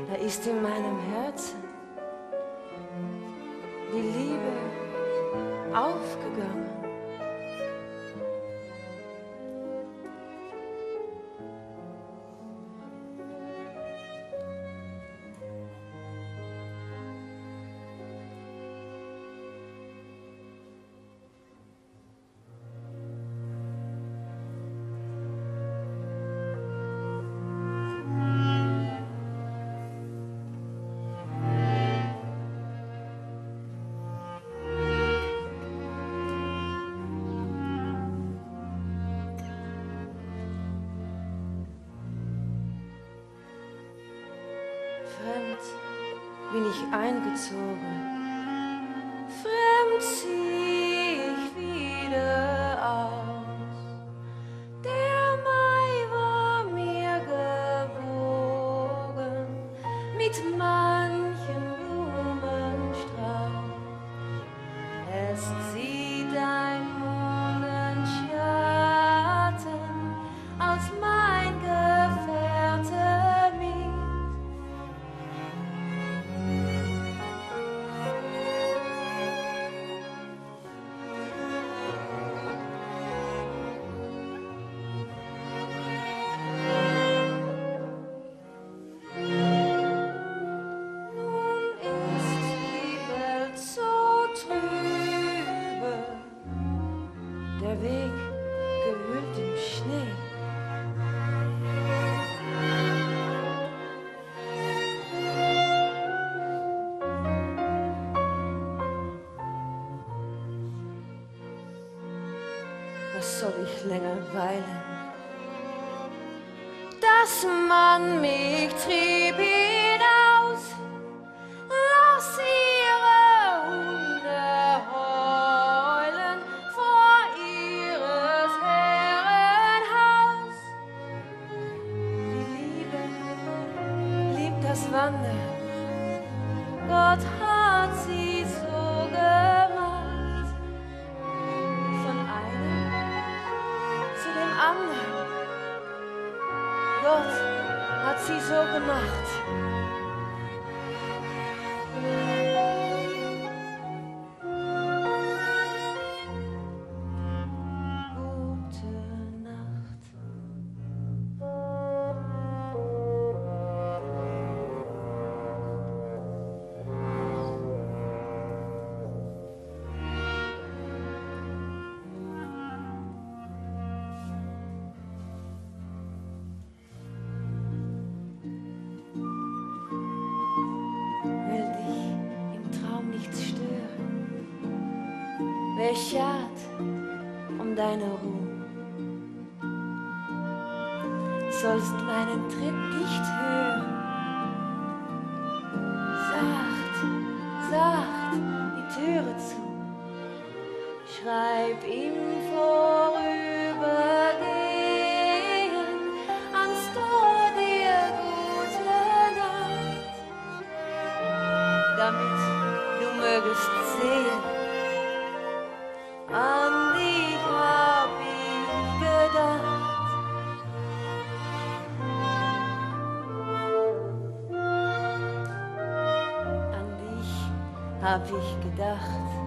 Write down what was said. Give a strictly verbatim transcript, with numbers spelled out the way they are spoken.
Da ist in meinem Herzen die Liebe aufgegangen. Fremd bin ich eingezogen, fremd zieh ich wieder aus. Der Mai war mir gewogen mit manchem Blumenstrauß. Es zieht ein Mondenschatten aus mein Gefährte mit. Der Weg gehüllt im Schnee. Was soll ich länger weilen? Dass man mich trieb hinaus, lass ihre Hunde heulen vor ihres Herrenhaus. Die Liebe liebt das Wandern, Gott hat sie so gemacht. Von einem zu dem anderen, Gott hat sie so gemacht. Gute Nacht. Will dich im Traum nichts stören, wer schad um deine Ruhe. Sollst meinen Tritt nicht hören, sacht, sacht die Türe zu, schreib im Vorübergehen ans Tor dir gute Nacht, damit du mögest sehen, an dich hab ich gedacht. An dich hab ich gedacht.